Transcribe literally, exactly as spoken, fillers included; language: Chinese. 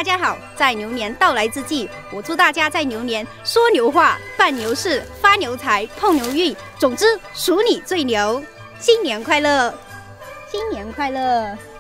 大家好，在牛年到来之际，我祝大家在牛年说牛话、办牛事、发牛财、碰牛运，总之属你最牛！新年快乐！新年快乐！